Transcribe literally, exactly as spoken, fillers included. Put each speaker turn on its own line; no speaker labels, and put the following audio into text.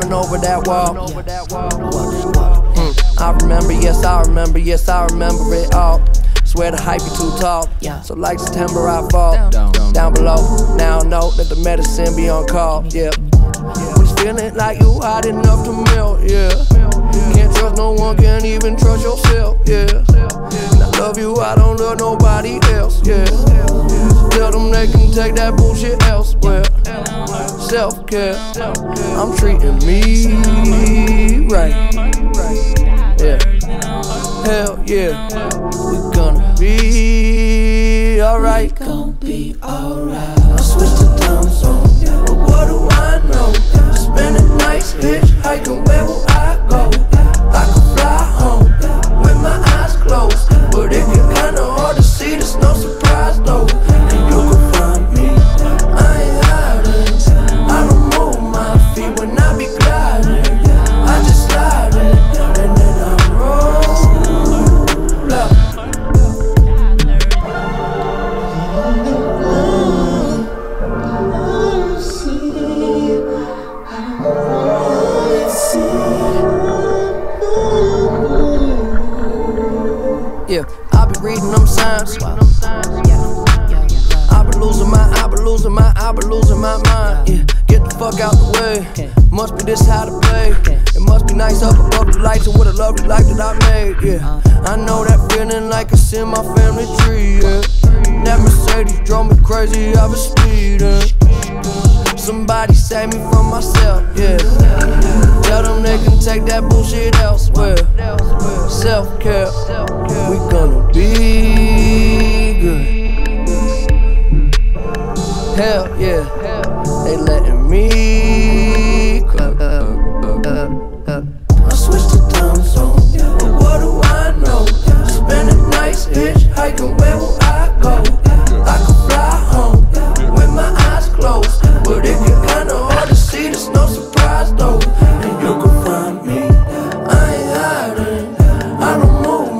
climbing over that wall. Mm, I remember, yes, I remember, yes, I remember it all. Swear the hype be too tall, so like September I fall down below. Now I know that the medicine be on call, yeah. When it's feeling like you hot enough to melt, yeah. Can't trust no one, can't even trust yourself, yeah. And I love you, I don't love nobody else, yeah. Tell them they can take that bullshit elsewhere. Self-care, I'm treating me right, yeah. Hell yeah, we gonna be alright.
We gon' be alright. I switched the time zone, but what do I know? Spending nights hitchhiking, where will I go? I could fly home with my eyes closed, but it get kinda hard to see, there's no surprise though. And you can find me, I ain't hiding. I don't move my feet when I be gliding. I just slide in, and then I roll up.
Yeah, I be reading them signs. I be losing my, I be losing my, I be losing my mind. Yeah, get the fuck out the way. Must be this how to play. It must be nice up above the lights and what a lovely life that I made. Yeah, I know that feeling like it's in my family tree. Yeah, that Mercedes drove me crazy. I was speeding. Somebody save me from myself. Yeah, tell them they can take that bullshit elsewhere. Self-care.